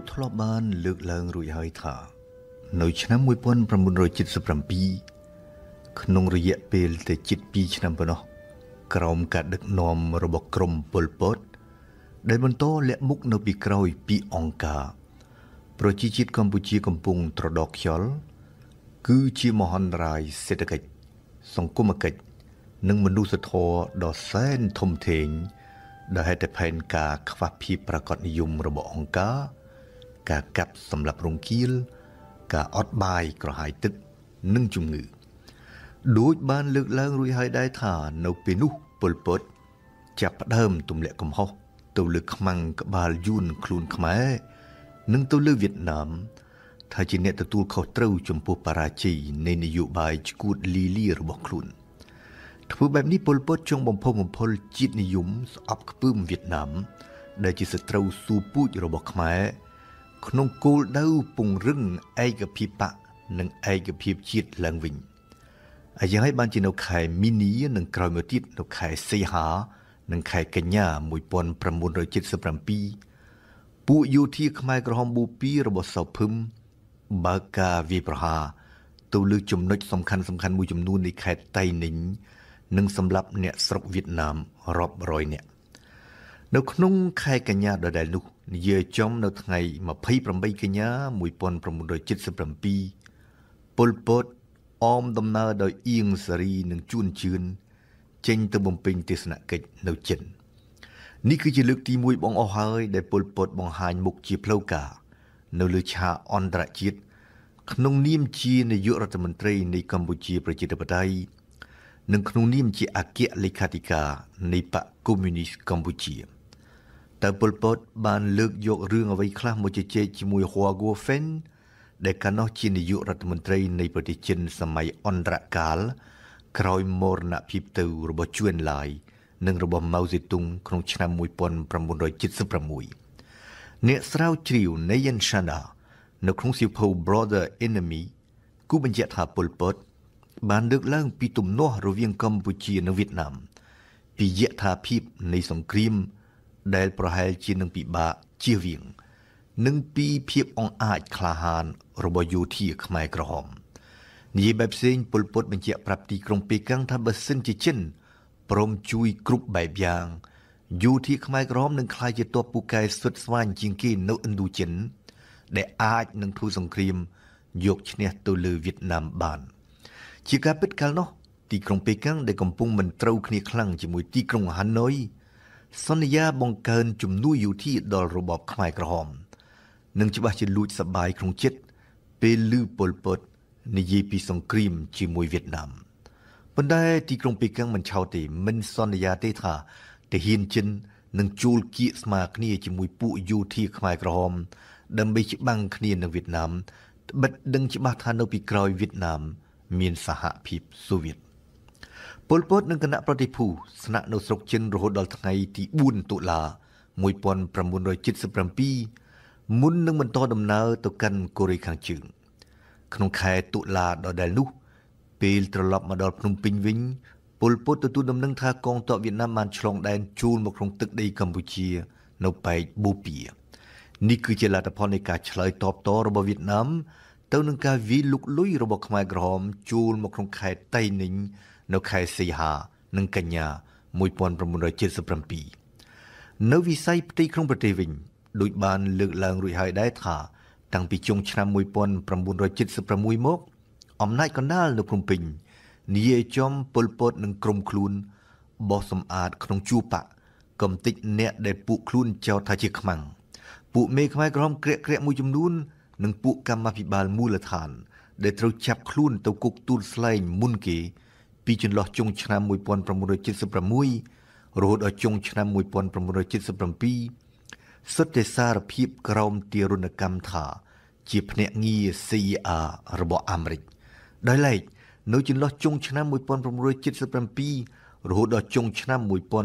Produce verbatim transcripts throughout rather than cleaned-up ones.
ធ្លាប់បានលើកឡើងរួចហើយថានៅឆ្នាំmột nghìn chín trăm bảy mươi bảyក្នុងរយៈពេលតែជិតពីរឆ្នាំប៉ុណ្ណោះក្រោមការដឹកនាំរបស់ក្រុមប៉ុល ពត ដែលបន្តលាក់មុខនៅពីក្រោយពីអង្គការប្រជាជាតិកម្ពុជាកំពុងត្រដកខ្យល់គឺជាមហន្តរាយសេដ្ឋកិច្ចសង្គមគិច្ចនិងមនុស្សធម៌ដ៏សែនធំធេងដែលហេតុតែផែនការខ្វះភាពប្រាកដនិយមរបស់អង្គការការកាប់សម្លាប់រង្គាលការអត់បាយក្រហាយទឹកនិងជំងឺដូចបានលើកឡើងរួចហើយដែរថានៅពេលនោះប៉ុល ពត ចាប់ផ្ដើមទម្លាក់កំហុសទៅលើខ្មាំងក្បាលយួនខ្លួនខ្មែរនិងទៅលើវៀតណាមថាជាអ្នកទទួលខុសត្រូវចំពោះបរាជ័យនៃនយោបាយឈួតលីលារបស់ខ្លួនធ្វើបែបនេះប៉ុល ពត ចង់បំផុសបំផុលជាតិនិយមស្អប់ខ្ពើមវៀតណាមដែលជាសត្រូវស៊ូពូជរបស់ខ្មែរក្នុងគោលដៅពង្រឹងឯកភាពបកនិងឯកភាពជាតិឡើងវិញហើយយ៉ាងហើយបានជានៅខែមីនីនិងក្រោយមកទៀតនៅខែសីហានិងខែកញ្ញាmột nghìn chín trăm bảy mươi bảyពួកយោធាខ្មែរក្រហមបូព៌ារបស់សៅភឹមបើកការវាយប្រហារទៅលើចំណុចសំខាន់សំខាន់មួយចំនួននៃខេត្តតៃninhនិងសម្លាប់អ្នកស្រុកវៀតណាមរាប់រយនាក់នៅក្នុងខែកញ្ញាដដែលនោះនិយាយចំនៅថ្ងៃยี่สิบแปดកញ្ញាmột nghìn chín trăm bảy mươi bảyប៉ុល ពត អមដំណើរដោយអៀងសារីនិងជួនជឿនចេញទៅបំពេញទស្សនកិច្ចនៅចិននេះគឺជាលើកទីមួយបងអស់ហើយដែលប៉ុល ពត បង្ហាញមុខជាផ្លូវការនៅលើឆាកអន្តរជាតិក្នុងនាមជានាយករដ្ឋមន្ត្រីនៃកម្ពុជាប្រជាធិបតេយ្យនិងក្នុងនាមជាអគ្គលេខាធិការនៃបកកុម្មុយនីសកម្ពុជាតើប៉ុល ពត បានលើកយករឿងអ្វីខ្លះមកជជែកជាមួយហួហ្គោហ្វេនដែលកាលនោះជានាយករដ្ឋមន្ត្រីនៃប្រទេសចិនសម័យអន្តរកាលក្រោយមរណភាពទៅរបស់ជួនឡាយនិងរបស់ម៉ៅសេទុងក្នុងឆ្នាំmột nghìn chín trăm bảy mươi sáuអ្នកស្រាវជ្រាវ Nayan Chanda នៅក្នុងសៀវភៅ Brother Enemy គូបញ្ជាក់ថាប៉ុល ពត បានលើកឡើងពីទំនាស់រវាងកម្ពុជានិងវៀតណាមពីយថាភាពនៃសង្គ្រាមដែលប្រហែលជានឹងពិបាកជៀសវាងនិងពីភាពអង្អាចក្លាហានរបស់យោធាខ្មែរក្រហមនិយាយបែបផ្សេងប៉ុល ពត បញ្ជាក់ប្រាប់ទីក្រុងប៉េកាំងថាបើសិនជាចិនព្រមជួយគ្រប់បែបយ៉ាងយោធាខ្មែរក្រហមនឹងក្លាយជាទ័ពពូកែសុទ្ធស្វែងជាងគេនៅឥណ្ឌូចិនដែលអាចនឹងធ្វើសង្គ្រាមយកឈ្នះទៅលើវៀតណាមបានជាការពិតកាលនោះទីក្រុងប៉េកាំងដែលកំពុងមិនត្រូវគ្នាខ្លាំងជាមួយទីក្រុងហាណូយសន្យាបង្កើនជំនួយយោធាដល់របបខ្មែរក្រហមនិងច្បាស់ជាលួចសប្បាយក្នុងចិត្តពេលឮប៉ុល ពត និយាយពីសង្គ្រាមជាមួយវៀតណាមប៉ុន្តែទីក្រុងប៉េកាំងមិនឆោតទេមិនសន្យាទេថាទាហានចិននឹងជួលគៀកស្មារគ្នាជាមួយពួកយោធាខ្មែរក្រហមដើម្បីច្បាំងគ្នានឹងវៀតណាមបិទដឹងច្បាស់ថានៅពីក្រោយវៀតណាមមានសហភាពសូវៀតប៉ុល ពត និងគណៈប្រតិភូស្នាក់នៅស្រុកចិនរហូតដល់ថ្ងៃទីbốnតុលាmột nghìn chín trăm bảy mươi bảyមុននឹងបន្តដំណើរទៅកាន់កូរ៉េខាងជើងក្នុងខែតុលាដដែលនោះពេលត្រឡប់មកដល់ភ្នំពេញវិញប៉ុល ពត ទទួលដំណឹងថាកងទ័ពវៀតណាមបានឆ្លងដែនចូលមកក្នុងទឹកដីកម្ពុជានៅប៉ែកបូព៌ានេះគឺជាលទ្ធផលនៃការឆ្លើយតបតរបស់វៀតណាមទៅនឹងការវាយលុកលុយរបស់ខ្មែរក្រហមចូលមកក្នុងខេត្តតៃninhនៅខែសីហានិងកញ្ញាmột nghìn chín trăm bảy mươi bảyនៅវិស័យផ្ទៃក្នុងប្រទេសវិញដូចបានលើកឡើងរួចហើយដែរថាតាំងពីចុងឆ្នាំmột nghìn chín trăm bảy mươi sáuមកអំណាចកណ្ដាលនៅភ្នំពេញនិយាយចំប៉ុល ពត និងក្រុមខ្លួនបោះសម្អាតក្នុងជួរបកកំតិចអ្នកដែលពួកខ្លួនចោទថាជាខ្មាំងពួកមេខ្មែរក្រហមក្រាក់ក្រាក់មួយចំនួននិងពួកកម្មាភិបាលមូលដ្ឋានដែលត្រូវចាប់ខ្លួនទៅគុកទួលស្លែងមុនគេពីចន្លោះចុងឆ្នាំmột nghìn chín trăm bảy mươi sáuរហូតដល់ចុងឆ្នាំmột nghìn chín trăm bảy mươi bảyសុទ្ធតែសារភាពក្រោមទារុណកម្មថាជាភ្នាក់ងារ C I A របស់អាមេរិកដោយឡែកនៅចន្លោះចុងឆ្នាំmột nghìn chín trăm bảy mươi bảyរហូតដល់ចុងឆ្នាំmột nghìn chín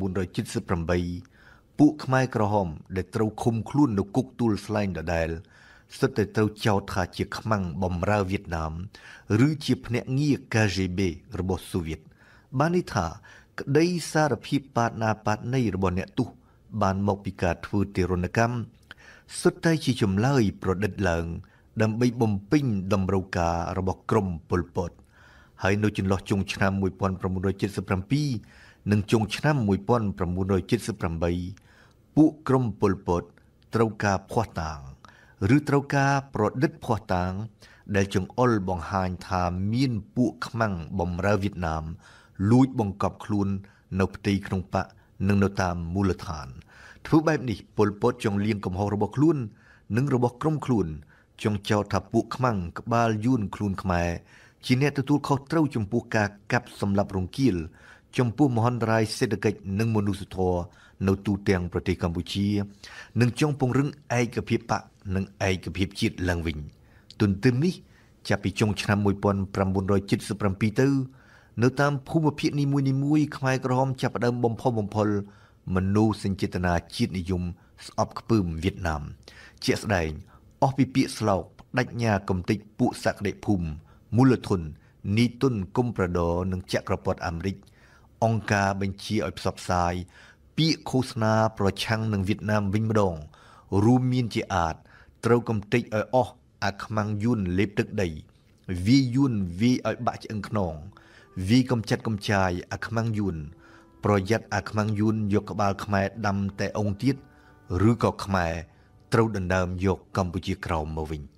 trăm bảy mươi támពួកខ្មែរក្រហមដែលត្រូវឃុំខ្លួននៅគុកទួលស្លែងដដែលសុទ្ធតែត្រូវចោទថាជាខ្មាំងបម្រើវៀតណាមឬជាភ្នាក់ងារ K G B របស់សូវៀតបានន័យថាក្តីសារភាពបាតណាបាតណីរបស់អ្នកទោសបានមកពីការធ្វើទារុណកម្មសុទ្ធតែជាចម្លើយប្រឌិតឡើងដើម្បីបំពេញតម្រូវការរបស់ក្រុមប៉ុលពតហើយនៅចន្លោះចុងឆ្នាំmột nghìn chín trăm bảy mươi bảyនិងចុងឆ្នាំmột nghìn chín trăm bảy mươi támពួកក្រុមប៉ុលពតត្រូវការភ័ស្តុតាងឬត្រូវការប្រឌិតភ័ស្តុតាងដែលចង្អុលបង្ហាញថាមានពួកខ្មាំងបម្រើវៀតណាមលួចបង្កប់ខ្លួននៅផ្ទៃក្នុងបកនិងនៅតាមមូលដ្ឋានធ្វើបែបនេះប៉ុលពតចង់លៀងកំហុសរបស់ខ្លួននិងរបស់ក្រុមខ្លួនចង់ចោទថាពួកខ្មាំងក្បាលយួនខ្លួនខ្មែរជាអ្នកទទួលខុសត្រូវចំពោះការកាប់សម្លាប់រង្គាលចំពោះមហន្តរាយសេដ្ឋកិច្ចនិងមនុស្សធម៌នៅទូទាំងប្រទេសកម្ពុជានិងចង់ពង្រឹងឯកភាពបកនិងឯកភាពជាតិឡើងវិញទន្ទឹមនេះចាប់ពីចុងឆ្នាំmột nghìn chín trăm bảy mươi bảyទៅនៅតាមភូមិភាគនីមួយៗខ្មែរក្រហមចាប់ផ្ដើមបំផុសបំផុលមនោសញ្ចេតនាជាតិនិយមស្អប់ខ្ពើមវៀតណាមជាក់ស្ដែងអស់ពីពាក្យស្លោកបដិញ្ញាកំទេចពួកសក្តិភូមិមូលធននីតុនកុំប្រដរនិងចក្រពត្តិអាមេរិកអង្គការបញ្ជាឲ្យផ្សព្វផ្សាយពាក្យឃោសនាប្រឆាំងនឹងវៀតណាមវិញម្ដងរួមមានជាអាចត្រូវកំទេចឲ្យអស់អាខ្មាំងយួនលេបទឹកដីវាយយួនវាយឲ្យបាក់ឆ្អឹងខ្នងវាយកំចាត់កំចាយអាខ្មាំងយួនប្រយ័ត្នអាខ្មាំងយួនយកក្បាលខ្មែរដាំតែអង្គទៀតឬក៏ខ្មែរត្រូវដណ្ដើមយកកម្ពុជាក្រោមមកវិញ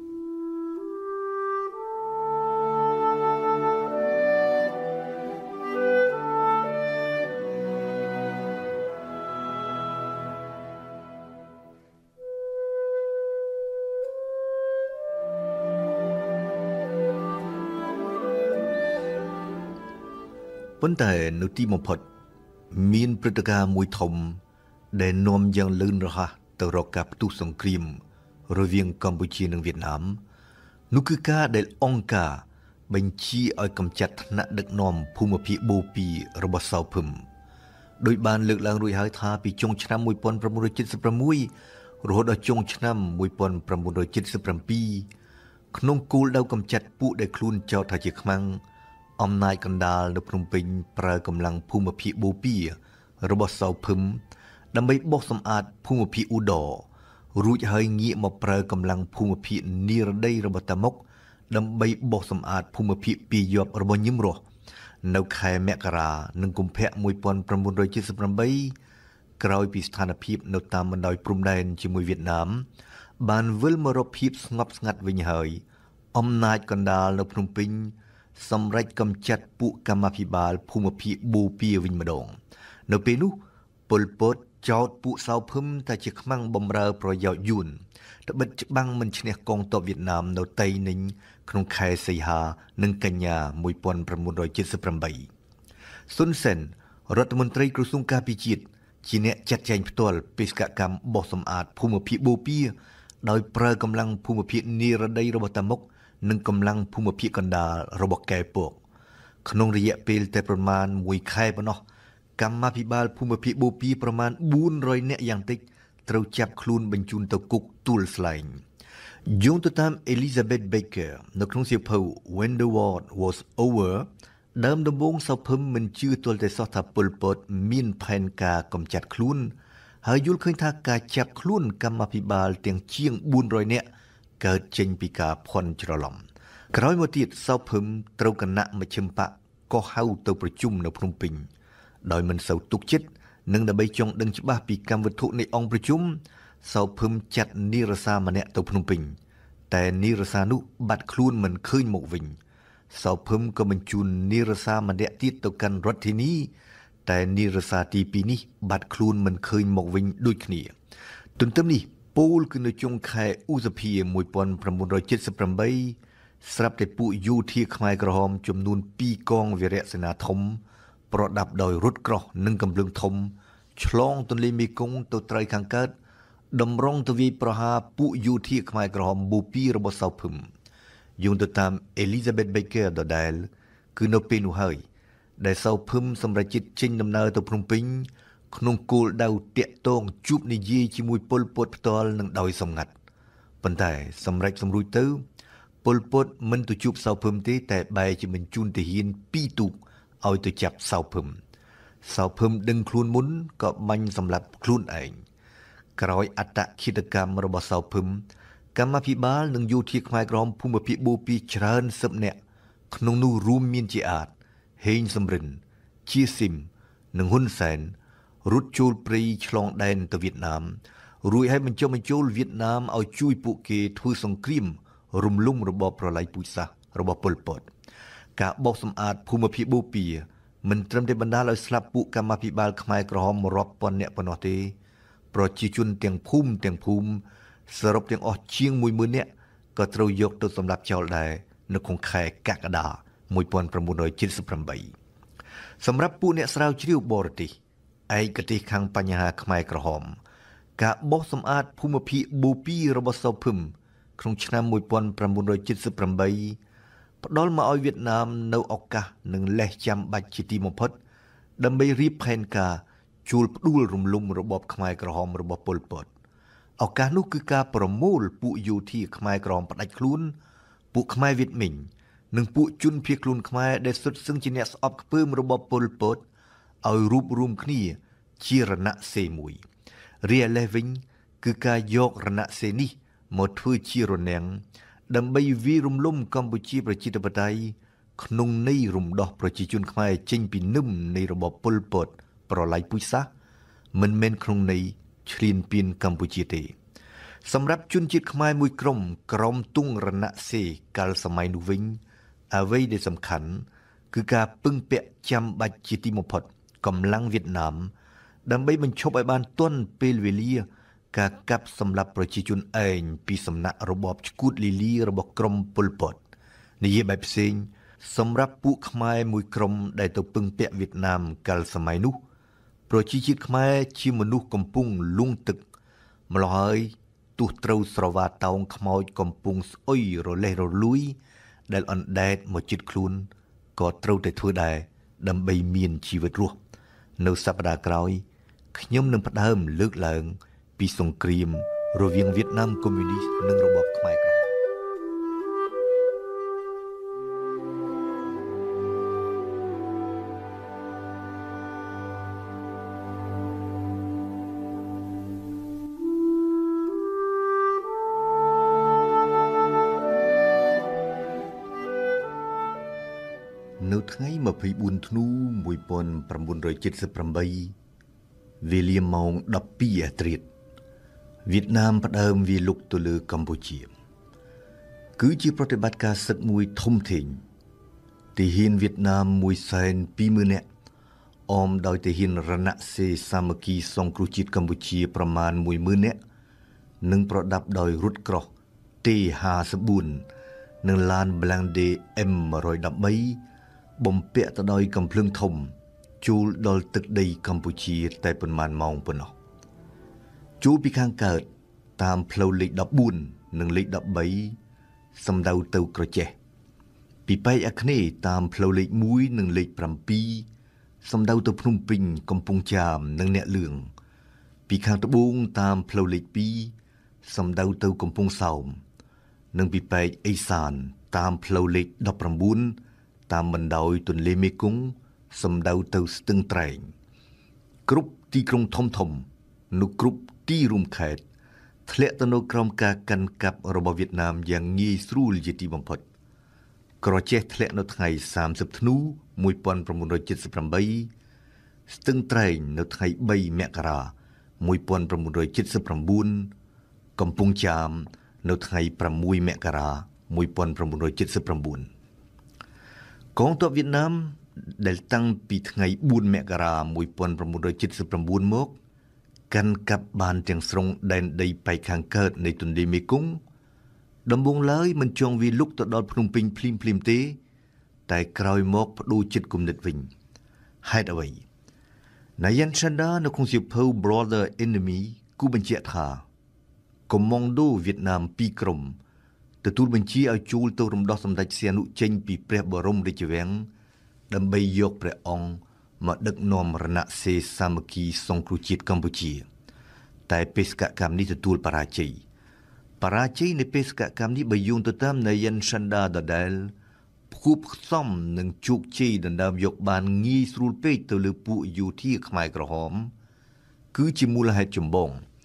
ប៉ុន្តែនៅទីបំផុតមានព្រឹត្តិការណ៍មួយធំដែលនាំយ៉ាងលឿនរហ័សទៅរកការផ្ទុះសង្គ្រាមរវាងកម្ពុជានិងវៀតណាមនោះគឺការដែលអង្គការបញ្ជាឲ្យកម្ចាត់ថ្នាក់ដឹកនាំភូមិភាគបូព៌ារបស់សៅភឹមដោយបានលើកឡើងរួចហើយថាពីចុងឆ្នាំmột nghìn chín trăm bảy mươi sáuរហូតដល់ចុងឆ្នាំmột nghìn chín trăm bảy mươi bảyក្នុងគោលដៅកម្ចាត់ពួកដែលខ្លួនចោទថាជាខ្មាំងអំណាចកណ្ដាលនៅភ្នំពេញប្រើកម្លាំងភូមិភាគបូព៌ារបស់សៅភឹមដើម្បីបោះសម្អាតភូមិភាគឧត្តររួចហើយងាកមកប្រើកម្លាំងភូមិភាគនិរតីរបស់តាមុកដើម្បីបោះសម្អាតភូមិភាគពីយប់របស់ញឹមរស់នៅខែមករានិងកុម្ភៈmột nghìn chín trăm bảy mươi támក្រោយពីស្ថានភាពនៅតាមបណ្ដោយព្រំដែនជាមួយវៀតណាមបានវិលមករកភាពស្ងប់ស្ងាត់វិញហើយអំណាចកណ្ដាលនៅភ្នំពេញសម្រេចកម្ចាត់ពួកកម្មាភិបាលភូមិភាគបូព៌ាវិញម្ដងនៅពេលនោះប៉ុលពតចោទពួកសៅភឹមថាជាខ្មាំងបម្រើប្រយោជន៍យួនត្បិតច្បាំងមិនឈ្នះកងទ័ពវៀតណាមនៅតៃninhក្នុងខែសីហានិងកញ្ញាmột nghìn chín trăm bảy mươi támស៊ុនសេនរដ្ឋមន្ត្រីក្រសួងការពារជាតិជាអ្នកចាត់ចែងផ្ទាល់បេសកកម្មបោះសម្អាតភូមិភាគបូព៌ាដោយប្រើកម្លាំងភូមិភាគនិរតីរបស់តាមុកនិងកម្លាំងភូមិភាគកណ្ដាលរបស់កែពកក្នុងរយៈពេលតែប្រមាណមួយខែប៉ុណ្ណោះកម្មាភិបាលភូមិភាគបូព៌ាប្រមាណបួនរយនាក់យ៉ាងតិចត្រូវចាប់ខ្លួនបញ្ជូនទៅគុកទួលស្លែងយោងទៅតាម Elizabeth Baker នៅក្នុងសៀវភៅ When the War Was Over ដើមដំបូងសៅភឹមមិនជឿទាល់តែសោះថាប៉ុលពតមានផែនការកម្ចាត់ខ្លួនហើយយល់ឃើញថាការចាប់ខ្លួនកម្មាភិបាលទាំងជាងបួនរយនាក់កើតចេញពីការភ័ន្តច្រឡំក្រោយមកទៀតសៅភឹមត្រូវគណៈមជ្ឈិមបកក៏ហៅទៅប្រជុំនៅភ្នំពេញដោយមិនសូវទុកចិត្តនិងដើម្បីចង់ដឹងច្បាស់ពីកម្មវិធីនៃអង្គប្រជុំសៅភឹមចាត់នីរសាម្នាក់ទៅភ្នំពេញតែនីរសានោះបាត់ខ្លួនមិនឃើញមកវិញសៅភឹមក៏បញ្ជូននីរសាម្នាក់ទៀតទៅកាន់រដ្ឋធានីតែនីរសាទីពីរនេះបាត់ខ្លួនមិនឃើញមកវិញដូចគ្នាទន្ទឹមនេះពូលគឺនៅចុងខែឧសភាmột nghìn chín trăm bảy mươi támស្រាប់តែពួកយោធាខ្មែរក្រហមចំនួនពីរកងវីរៈសេនាធំប្រដាប់ដោយរថក្រោះនិងកាំភ្លើងធំឆ្លងទន្លេមេគង្គទៅត្រើយខាងកើតតម្រង់ទៅវាយប្រហារពួកយោធាខ្មែរក្រហមបូព៌ារបស់សៅភឹមយោងទៅតាម Elizabeth Baker ដដែលគឺនៅពេលនោះហើយដែលសៅភឹមសម្រេចចិត្តចេញដំណើរទៅភ្នំពេញក្នុងគោលដៅតាក់ទងជួបនិយាយជាមួយប៉ុលពតផ្ទាល់និងដោយសម្ងាត់ប៉ុន្តែសម្រេចសម្រួចទៅប៉ុលពតមិនទៅជួបសៅភឹមទេតែបែរជាបញ្ជូនទាហានពីរទូកឲ្យទៅចាប់សៅភឹមសៅភឹមដឹងខ្លួនមុនក៏បាញ់សម្លាប់ខ្លួនឯងក្រោយអត្តឃាតកម្មរបស់សៅភឹមកម្មាភិបាលនិងយោធាខ្មែរក្រមភូមិភាគបូព៌ាច្រើនសិបនាក់ក្នុងនោះរួមមានជាអាចហេងសំរិនជាស៊ីមនិងហ៊ុនសែនរត់ចូលព្រៃឆ្លងដែនទៅវៀតណាមរួចឲ្យបញ្ចុះបញ្ចូលវៀតណាមឲ្យជួយពួកគេធ្វើសង្គ្រាមរំលំរបបប្រល័យពូជសាសន៍របស់ប៉ុល ពត ការបោសសម្អាតភូមិភាគបូព៌ាមិនត្រឹមតែបណ្ដាលឲ្យស្លាប់ពួកកម្មាភិបាលខ្មែរក្រហមរាប់ពាន់នាក់ប៉ុណ្ណោះទេប្រជាជនទាំងភូមិទាំងភូមិសរុបទាំងអស់ជាង មួយម៉ឺន នាក់ក៏ត្រូវយកទៅសម្លាប់ចោលដែរនៅក្នុងខែកក្កដាmột nghìn chín trăm chín mươi tám សម្រាប់ពួកអ្នកស្រាវជ្រាវបរទេសឯកទេសខាងបញ្ហាខ្មែរក្រហមការបោសសម្អាតភូមិភាគបូព៌ារបស់សៅភឹមក្នុងឆ្នាំmột nghìn chín trăm chín mươi támផ្ដល់មកឲ្យវៀតណាមនៅឱកាសនិងលេសចាំបាច់ជាទីបំផុតដើម្បីរៀបផែនការជួលផ្ដួលរំលំរបបខ្មែរក្រហមរបស់ប៉ុល ពត ឱកាសនោះគឺការប្រមូលពួកយោធាខ្មែរក្រហមផ្ដាច់ខ្លួនពួកខ្មែរវៀតមិញនិងពួកជនភៀសខ្លួនខ្មែរដែលសុទ្ធសឹងជាអ្នកស្អប់ខ្ពើមរបស់ប៉ុល ពត ឲ្យរួបរวมគ្នាជារណសេរមួយរីឯលេសវិញគឺការយករណសេរនេះមកធ្វើជារនាំងដើម្បីវាយរំលំកម្ពុជាប្រជាធិបតេយ្យក្នុងន័យរំដោះប្រជាជនខ្មែរចេញពីនឹមនៃរបបប៉ុល ពត ប្រល័យពូជសាសន៍មិនមែនក្នុងន័យឈ្លានពានកម្ពុជាទេសម្រាប់ជនជាតិខ្មែរមួយក្រុមក្រោមទង់រណសេរកាលសម័យនោះវិញអ្វីដែលសំខាន់គឺការពឹងពាក់ចាំបាច់ជាទីបំផុតកម្លាំងវៀតណាមដើម្បីបញ្ឈប់ឲ្យបានទាន់ពេលវេលាការកាប់សម្លាប់ប្រជាជនឯងពីសំណាក់របបឈួតលីលីរបស់ក្រុមប៉ុល ពត និយាយបែបផ្សេងសម្រាប់ពួកខ្មែរមួយក្រុមដែលទៅពឹងពាក់វៀតណាមកាលសម័យនោះប្រជាជាតិខ្មែរជាមនុស្សកំពុងលង់ទឹកម្ល៉េះហើយទោះត្រូវស្រវាតោងខ្មោចកំពុងស្អុយរលេះរលួយដែលអណ្ដែតមកជិតខ្លួនក៏ត្រូវតែធ្វើដែរដើម្បីមានជីវិតរស់នៅសប្តាហ៍ក្រោយខ្ញុំនឹងផ្ដើមលើកឡើងពីសង្គ្រាមរវាងវៀតណាមកុម្មុយនីសនិងរបបខ្មែរក្រហមនៅថ្ងៃម្ភៃបួនធ្នូmột nghìn chín trăm chín mươi támវេលាម៉ោងដប់ពីរអធ្រាត្រវៀតណាមផ្ដើមវាយលុកទៅលើកម្ពុជាគឺជាប្រតិបត្តិការសឹកមួយធំធេងទាហានវៀតណាមមួយសែនពីរម៉ឺននាក់អមដោយទាហានរណសេរសាមគ្គីសង្គ្រោះជាតិកម្ពុជាប្រមាណមួយម៉ឺននាក់និងប្រដាប់ដោយរថក្រោះ T ห้าสิบสี่និងឡាន Blindé M một một三បំពាក់ទៅដោយកំភ្លើងធំជួលដល់ទឹកដីកម្ពុជាតែប៉ុន្មានម៉ោងប៉ុណ្ណោះជួលពីខាងកើតតាមផ្លូវលេខដប់បួននិងលេខដប់បីសំដៅទៅក្រចេះពីប៉ែកអាគ្នេយ៍តាមផ្លូវលេខមួយនិងលេខប្រាំពីរសំដៅទៅភ្នំពេញកំពង់ចាមនិងអ្នកលឿងពីខាងត្បូងតាមផ្លូវលេខពីរសំដៅទៅកំពង់សោមនិងពីប៉ែកអេសានតាមផ្លូវលេខដប់ប្រាំបួនតាមបណ្ដោយទន្លេមេគង្គសំដៅទៅស្ទឹងត្រែងគ្រប់ទីក្រុងធំធំនៅគ្រប់ទីរួមខេត្តធ្លាក់ទៅនៅក្រោមការកាន់កាប់របស់វៀតណាមយ៉ាងងាយស្រួលជាទីបំផុតក្រចេះធ្លាក់នៅថ្ងៃសាមសិបធ្នូmột nghìn chín trăm chín mươi támស្ទឹងត្រែងនៅថ្ងៃបីមករាmột nghìn chín trăm chín mươi chínកំពង់ចាមនៅថ្ងៃប្រាំមួយមករាmột nghìn chín trăm chín mươi chínកងទ័ពវៀតណាមដែលតាំងពីថ្ងៃបួនមករាmột nghìn chín trăm chín mươi chínមកកាន់កាប់បានទាំងស្រុងដែនដីប៉ែកខាងកើតនៃទន្លេមេគង្គដំបូងឡើយមិនចង់វាលុកទៅដល់ភ្នំពេញភ្លាមភ្លាមទេតែក្រោយមកបដូរចិត្តគំនិតវិញហេតុអ្វីណាយ៉ាន់ឆាន់ដានៅក្នុងសៀវភៅ Brother Enemy គូបញ្ជាក់ថាកុម្ម៉ង់ដូវៀតណាមពីរក្រុមទទួលបញ្ជាឲ្យជួលទៅរំដោះសម្ដេចសៀនុចេញពីព្រះបរមរាជវាំងដើម្បីយកព្រះអង្គមកដឹកនាំរណសេរសាមគ្គីសង្គ្រោះជាតិកម្ពុជាតែបេសកកម្មនេះទទួលបរាជ័យបរាជ័យនៃបេសកកម្មនេះបើយោងទៅតាមនាយិនសាន់ដាដដែលផ្គូផ្សំនឹងជោគជ័យដណ្ដើមយកបានងាយស្រួលពេកទៅលើពួកយោធាខ្មែរក្រហមគឺជាមូលហេតុចម្បង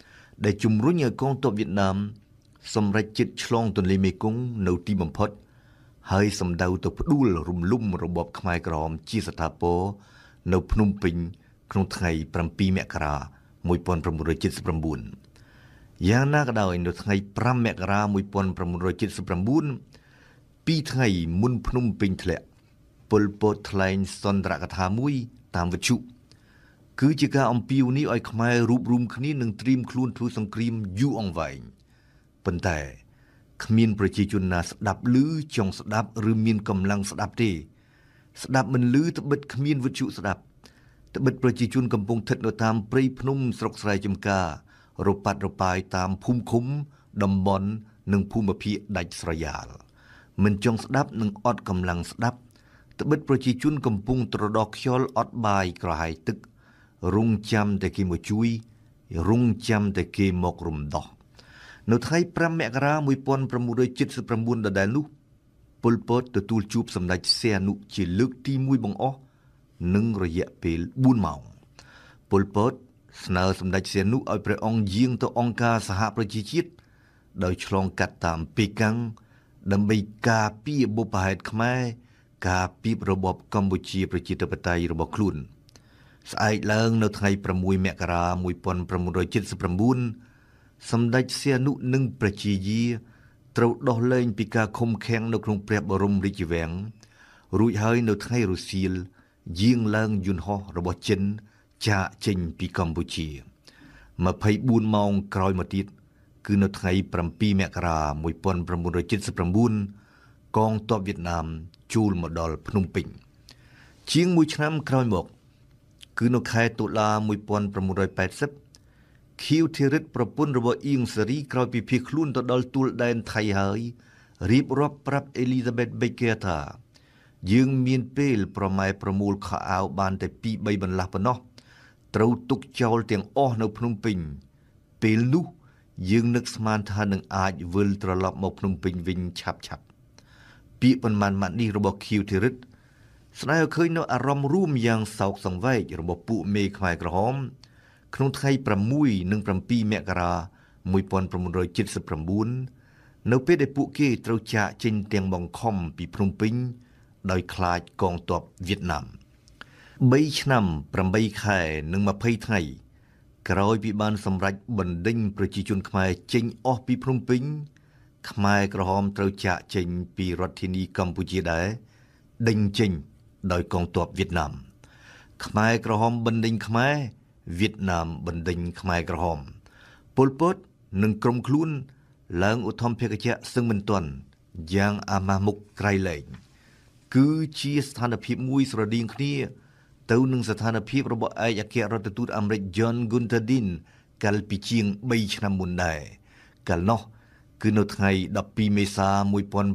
ដែលជំរុញឲ្យកងទ័ពវៀតណាមសម្រេចចិត្តឆ្លងទន្លេមេគង្គនៅទីបំផុតហើយសម្ដៅទៅផ្ដួលរំលំរបបខ្មែរក្រហមជាស្ថាពរនៅភ្នំពេញក្នុងថ្ងៃប្រាំពីរមករា១៩៧៩យ៉ាងណាក៏ដោយនៅថ្ងៃប្រាំមករា១៩៧៩ពីរថ្ងៃមុនភ្នំពេញធ្លាក់ប៉ុលពតថ្លែងសន្ទរកថាមួយតាមវិទ្យុគឺជាការអំពាវនាវឲ្យខ្មែររួបរวมគ្នានឹងត្រៀមខ្លួនធ្វើសង្គ្រាមយូរអង្វែងប៉ុន្តែគ្មានប្រជាជនណាស្ដាប់ឮចង់ស្ដាប់ឬមានកម្លាំងស្ដាប់ទេស្ដាប់មិនឮត្បិតគ្មានវិទ្យុស្ដាប់ត្បិតប្រជាជនកំពុងស្ថិតនៅតាមព្រៃភ្នំស្រុកស្រែចម្ការរប៉ាត់របាយតាមភូមិឃុំតំបន់និងភូមិភាគដាច់ស្រយាលមិនចង់ស្ដាប់និងអត់កម្លាំងស្ដាប់ត្បិតប្រជាជនកំពុងត្រដោះខ្យល់អត់បាយក្រហាយទឹករងចាំតែគេមកជួយរងចាំតែគេមករំដោះនៅថ្ងៃប្រាំមករា១៩៧៩ដដែលនោះប៉ុលពតទទួលជួបសម្ដេចសៀអនុជាលើកទីមួយបង្អស់នឹងរយៈពេលបួនម៉ោងប៉ុលពតស្នើសម្ដេចសៀអនុឲ្យព្រះអង្គយាងទៅអង្គការសហប្រជាជាតិដោយឆ្លងកាត់តាមប៉េកាំងដើម្បីការពារបុព្វហេតុខ្មែរការពីបរបបកម្ពុជាប្រជាធិបតេយ្យរបស់ខ្លួនស្អែកឡើងនៅថ្ងៃប្រាំមួយមករា១៩៧៩សម្ដេចសៀអនុនិងប្រជាយាត្រូវដោះលែងពីការឃុំឃាំងនៅក្នុងព្រះបរមរាជវាំងរួចហើយនៅថ្ងៃរសៀលយាងឡើងយន្តហោះរបស់ចិនចាកចេញពីកម្ពុជាម្ភៃបួនម៉ោងក្រោយមកទៀតគឺនៅថ្ងៃប្រាំពីរមករា១៩៧៩កងទ័ពវៀតណាមចូលមកដល់ភ្នំពេញជាងមួយឆ្នាំក្រោយមកគឺនៅខែតុលា១៩៨០ខៀវធីរិតប្រពន្ធរបស់អៀងសារីក្រោយពីភៀសខ្លួនទៅដល់ទួលដែនថៃហើយរៀបរាប់ប្រាប់អេលីសាបេតបេកែថាយើងមានពេលប្រម៉ែប្រមូលខោអាវបានតែពីរបីបន្លាស់ប៉ុណ្ណោះត្រូវទុកចោលទាំងអស់នៅភ្នំពេញពេលនោះយើងនឹកស្មានថានឹងអាចវិលត្រឡប់មកភ្នំពេញវិញឆាប់ឆាប់ពាក្យប៉ុន្មានម៉ាត់នេះរបស់ខៀវធីរិតស្ដាយឲ្យឃើញនៅអារម្មណ៍រួមយ៉ាងសោកសង្វេគរបស់ពួកមេខ្មែរក្រហមក្នុងថ្ងៃប្រាំមួយនិងប្រាំពីរមករា១៩៧៩នៅពេលដែលពួកគេត្រូវចាកចេញទាំងបង្ខំពីភ្នំពេញដោយខ្លាចកងទ័ពវៀតណាមបីឆ្នាំប្រាំបីខែនិងម្ភៃថ្ងៃក្រោយពីបានសម្រេចបណ្ដេញប្រជាជនខ្មែរចេញអស់ពីភ្នំពេញខ្មែរក្រហមត្រូវចាកចេញពីរដ្ឋធានីកម្ពុជាដែរដេញចេញដោយកងទ័ពវៀតណាមខ្មែរក្រហមបណ្ដេញខ្មែរវៀតណាមបណ្ដេញខ្មែរក្រហមប៉ុលពតនិងក្រុមខ្លួនឡើងឧទ្ធម្ភាគចក្រសឹងមិនទាន់យ៉ាងអាម៉ាស់មុខក្រៃលែងគឺជាស្ថានភាពមួយស្រដៀងគ្នាទៅនឹងស្ថានភាពរបស់ឯកអគ្គរដ្ឋទូតអាមេរិក John Gunter Dinn កាលពីជាងបីឆ្នាំមុនដែរកាលនោះគឺនៅថ្ងៃដប់ពីរមេសា១៩៧៥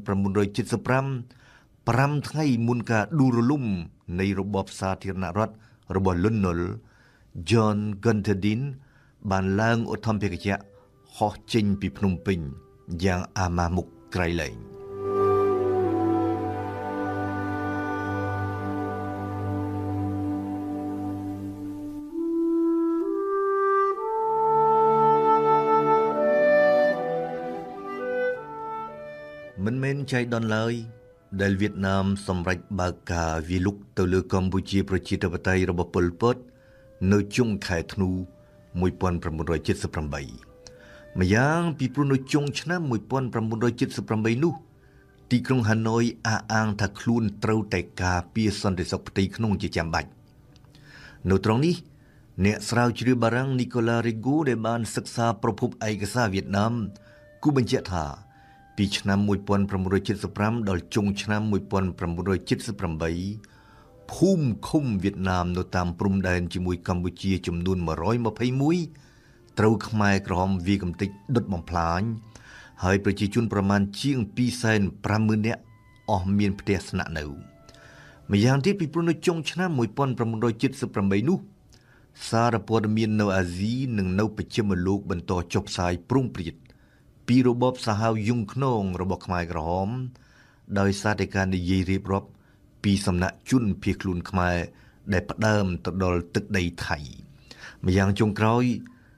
ប្រាំថ្ងៃមុនការដួលរលំនៃរបបសាធារណរដ្ឋរបស់លន់នល់ John Gunter Dinn បានឡើងឧទ្ធម្ភាគចក្រហោះចេញពីភ្នំពេញយ៉ាងអាម៉ាស់មុខក្រៃលែងមិនមែនចៃដន្យឡើយដែលវៀតណាមសម្រេចបើកការវាយលុកទៅលើកម្ពុជាប្រជាធិបតេយ្យរបស់ប៉ុលពតនៅចុងខែធ្នូ១៩៧៨ម្យ៉ាងពីព្រោះនៅចុងឆ្នាំ១៩៧៨នោះទីក្រុងហាណូយអះអាងថាខ្លួនត្រូវតែការពារសន្តិសុខផ្ទៃក្នុងជាចាំបាច់នៅត្រង់នេះអ្នកស្រាវជ្រាវបារាំងនីកូឡារីហ្គូដែលបានសិក្សាប្រភពឯកសារវៀតណាមគូបញ្ជាក់ថាពីឆ្នាំ១៩៧៥ដល់ចុងឆ្នាំ១៩៧៨ភូមិឃុំវៀតណាមនៅតាមព្រំដែនជាមួយកម្ពុជាចំនួន១២១ត្រូវខ្មែរក្រហមវាយកំទេចដុតបំផ្លាញហើយប្រជាជនប្រមាណជាងពីរសែនប្រាំម៉ឺននាក់អស់មានផ្ទះស្នាក់នៅម្យ៉ាងទៀតពីព្រោះនៅចុងឆ្នាំ១៩៧៨នោះសារព័ត៌មាននៅអាស៊ីនិងនៅបច្ចិមលោកបន្តចុះផ្សាយព្រំព្រៀតពីរបបសាហាវយង់ខ្នងរបស់ខ្មែរក្រហមដោយសារតែការនិយាយរៀបរាប់ពីសំណាក់ជនភៀសខ្លួនខ្មែរដែលផ្ដើមទៅដល់ទឹកដីថៃម្យ៉ាងចុងក្រោយ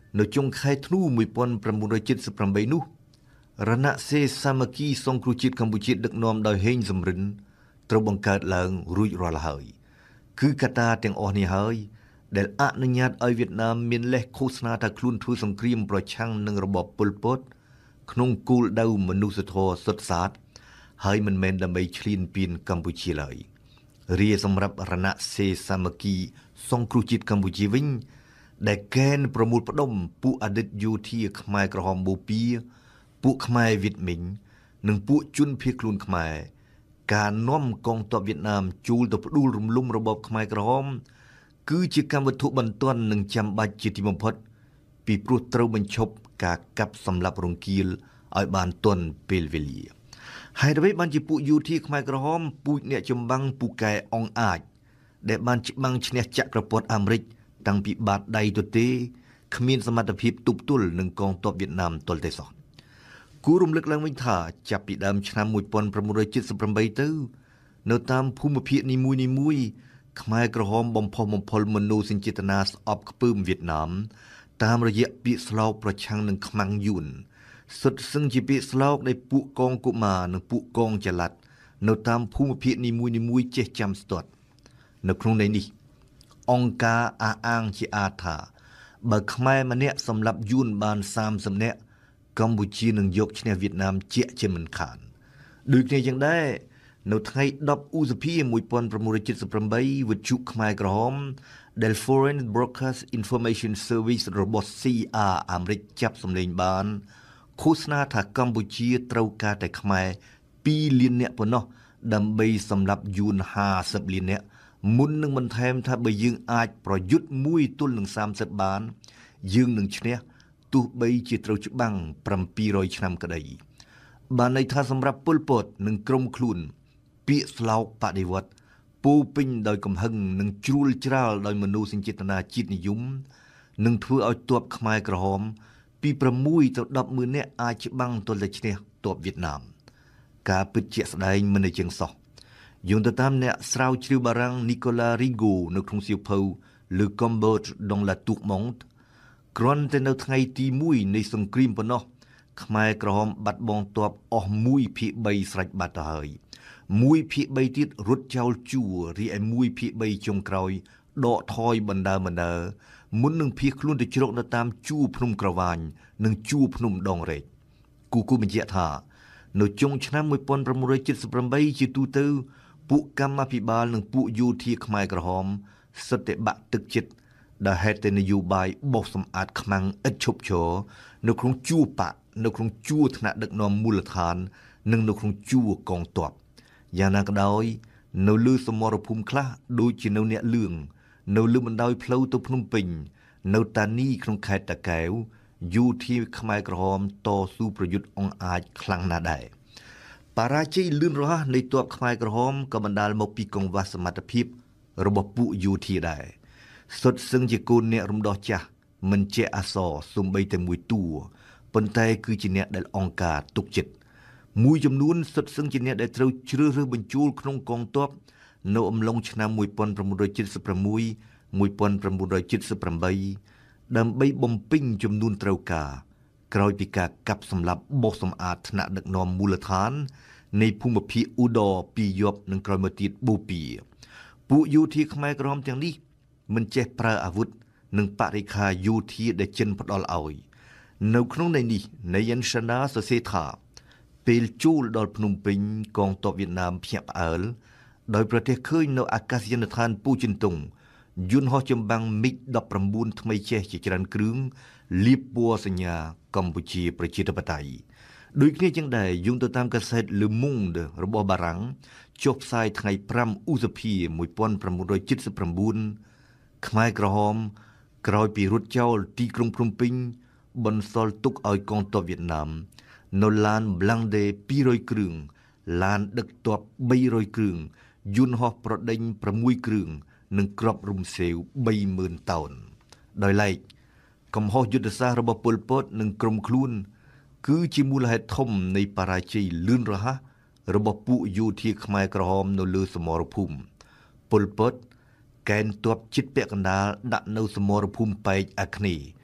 នៅចុងខែធ្នូmột nghìn chín trăm bảy mươi támនោះរណសេរសាមគ្គីសង្គ្រោះជាតិកម្ពុជាដឹកនាំដោយហេងសំរិនត្រូវបង្កើតឡើងរួចរាល់ហើយគឺកត្តាទាំងអស់នេះហើយដែលអនុញ្ញាតឲ្យវៀតណាមមានលេសឃោសនាថាខ្លួនធ្វើសង្គ្រាមប្រឆាំងនឹងរបបប៉ុលពតក្នុងគោលដៅមនុស្សធម៌សុទ្ធសាធហើយមិនមែនដើម្បីឈ្លានពានកម្ពុជាឡើយរាសម្រាប់រណសេរសាមគ្គីសង្គ្រោះជាតិកម្ពុជាវិញដែលកេណ្ឌប្រមូលផ្ដុំពួកអតីតយោធាខ្មែរក្រហមបូព៌ាពួកខ្មែរវៀតមិញនិងពួកជនភៀសខ្លួនខ្មែរការនាំកងទ័ពវៀតណាមជួលទៅផ្ដួលរំលំរបបខ្មែរក្រហមគឺជាកម្មវត្ថុបន្ទាន់និងចាំបាច់ជាទីបំផុតពីព្រោះត្រូវបញ្ឈប់ការកាប់សម្លាប់រង្គាលឲ្យបានទាន់ពេលវេលាហើយដើម្បីបានជាពួកយោធាខ្មែរក្រហមពូជអ្នកចម្បាំងពូកែអងអាចដែលបានច្បាំងឈ្នះចក្រពត្តិអាមេរិកតាំងពីបាតដៃទទេគ្មានសមត្ថភាពទប់ទល់នឹងកងទ័ពវៀតណាមទាល់តែសោះគួររំលឹកឡើងវិញថាចាប់ពីដើមឆ្នាំmột nghìn chín trăm bảy mươi támទៅនៅតាមភូមិភាគនីមួយៗខ្មែរក្រហមបំផុសបំផុលមនោសញ្ចេតនាស្អប់ខ្ពើមវៀតណាមតាមរយៈពាក្យស្លោកប្រឆាំងនឹងខ្មាំងយួនសុទ្ធសឹងជាពាក្យស្លោកដែលពួកកងកុមារនិងពួកកងចល័តនៅតាមភូមិភាគនីមួយៗចេះចាំស្ទាត់នៅក្នុងន័យនេះអង្គការអះអាងជាអាថាបើខ្មែរម្នាក់សម្លាប់យួនបានសាមសិបនាក់កម្ពុជានឹងយកឈ្នះវៀតណាមជាក់ជាមិនខានដូចគ្នាយ៉ាងដែរនៅថ្ងៃដប់ឧសភាmột nghìn chín trăm bảy mươi támវិទ្យុខ្មែរក្រហមដែល Foreign Broadcast Information Service របស់ C R អាមេរិកចាប់សម្លេងបានឃោសនាថាកម្ពុជាត្រូវការតែខ្មែរពីរលាននាក់ប៉ុណ្ណោះដើម្បីសម្លាប់យួនห้าสิบលាននាក់មុននឹងបន្ថែមថាបើយើងអាចប្រយុទ្ធមួយទល់នឹងសាមសិបបានយើងនឹងឈ្នះទោះបីជាត្រូវច្បាំងbảyរយឆ្នាំក្តីបានន័យថាសម្រាប់ប៉ុលពតនិងក្រុមខ្លួនពាក្យស្លោកបដិវត្តពោពេញដោយកំហឹងនិងជ្រួលច្រាលដោយមនោសញ្ចេតនាជាតិនិយមនឹងធ្វើឲ្យទ័ពខ្មែរក្រហមពី៦ទៅដប់ម៉ឺននាក់អាចច្បាំងទល់តែឈ្នះទ័ពវៀតណាមការពិតជាក់ស្ដែងមិនជាងសោះយោងទៅតាមអ្នកស្រាវជ្រាវបារាំង Nicolas Rigaud នៅក្នុងសៀវភៅ Le Combat dans la Tourmente គ្រាន់តែនៅថ្ងៃទីមួយនៃសង្គ្រាមប៉ុណ្ណោះខ្មែរក្រហមបាត់បង់ទ័ពអស់មួយភាគបីស្រេចបាត់ទៅហើយមួយភាគបីទៀតរត់ចោលជួររីឯមួយភាគបីចុងក្រោយដកថយបណ្ដើបណ្ដើមុននឹងភៀសខ្លួនទៅជ្រកនៅតាមជួរភ្នំក្រវាញនិងជួរភ្នំដងរែកគូគូបញ្ជាក់ថានៅចុងឆ្នាំmột nghìn chín trăm bảy mươi támជាទូទៅពួកកម្មាភិបាលនិងពួកយោធាខ្មែរក្រហមសិតតែបាក់ទឹកចិត្តដែលហេតុតែនយោបាយបោសសម្អាតខ្មាំងឥតឈប់ឈរនៅក្នុងជួរបកនៅក្នុងជួរថ្នាក់ដឹកនាំមូលដ្ឋាននិងនៅក្នុងជួរកងទ័ពយ៉ាងណាក៏ដោយនៅលើសមរភូមិខ្លះដូចជានៅអ្នកលឿងនៅលើបណ្ដោយផ្លូវទៅភ្នំពេញនៅតានីក្នុងខេត្តតាកែវយោធាខ្មែរក្រហមតស៊ូប្រយុទ្ធអង្អាចខ្លាំងណាស់ដែរបរាជ័យលឿនរហ័សនៃទ័ពខ្មែរក្រហមក៏បណ្ដាលមកពីកង្វះសមត្ថភាពរបស់ពួកយោធាដែរសុទ្ធសឹងជាកូនអ្នករំដោះចាស់មិនចេះអសរសំបីតែមួយតួប៉ុន្តែគឺជាអ្នកដែលអង្គការទុកចិត្តមួយចំនួនសុទ្ធសឹងជាអ្នកដែលត្រូវជ្រើសរើសបញ្ចូលក្នុងកងទ័ពនៅអំឡុងឆ្នាំmột nghìn chín trăm bảy mươi sáu một nghìn chín trăm bảy mươi támដើម្បីបំពេញចំនួនត្រូវការក្រោយពីការកាប់សម្លាប់បោសសម្អាតថ្នាក់ដឹកនាំមូលដ្ឋាននៃភូមិភាគឧដរពីរយប់និងក្រោយមកទៀតបូព៌ាពួកយោធាខ្មែរក្រហមទាំងនេះមិនចេះប្រើអាវុធនិងបរិក្ខារយោធាដែលចិនផ្ដល់ឲ្យនៅក្នុងន័យនេះនាយិនសាណាសរសេរថាពេលជួលដល់ភ្នំពេញកងទ័ពវៀតណាមភ្ញាក់ផ្អើលដោយប្រទេសឃើញនៅអាកាសយានដ្ឋានពូជិនតុងយន្តហោះចម្បាំង មីក ដប់ប្រាំបួន ថ្មីចេះជាច្រើនគ្រឿងលាបពណ៌សញ្ញាកម្ពុជាប្រជាធិបតេយ្យដូចគ្នាចឹងដែរយោងទៅតាមកាសែត Le Monde របស់បារាំងចុះផ្សាយថ្ងៃប្រាំឧសភាmột nghìn chín trăm bảy mươi támខ្មែរក្រហមក្រោយពីរត់ចោលទីក្រុងភ្នំពេញបន្សល់ទុកឲ្យកងទ័ពវៀតណាមនៅឡាន Blindé ពីររយគ្រឿងឡានដឹកទ័ពបីរយគ្រឿងយន្តហោះប្រដេញប្រាំមួយគ្រឿងនិងគ្រាប់រំសេវបីម៉ឺនតោនដោយឡែកកំហុសយុទ្ធសាស្ត្ររបស់ប៉ុលពតនិងក្រុមខ្លួនគឺជាមូលហេតុធំនៃបរាជ័យលឿនរហ័សរបស់ពួកយោធាខ្មែរក្រហមនៅលើសមរភូមិប៉ុលពតកេណ្ឌទ័ពជិតពាក់កណ្ដាលដាក់នៅសមរភូមិប៉ែកអាគ្នេយ៍